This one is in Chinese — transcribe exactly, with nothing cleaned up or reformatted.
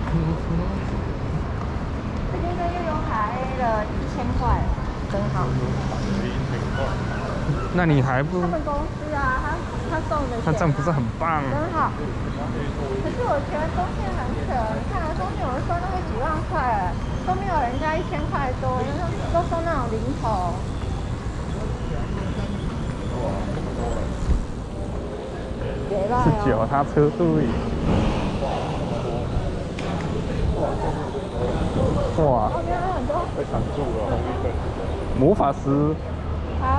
这边跟悠游卡 A 了一千块，真好。 一千块。 那你还不？ 他们公司啊，他他送的、啊。 他这样不是很棒？ 真好。可是我觉得中信很扯，你看啊，中信有人收那个几万块，都没有人家一千块多，因为他们都收那种零头。 是脚踏车队。哇！ 后面还有很多。 被挡住了，红绿灯。 魔法师。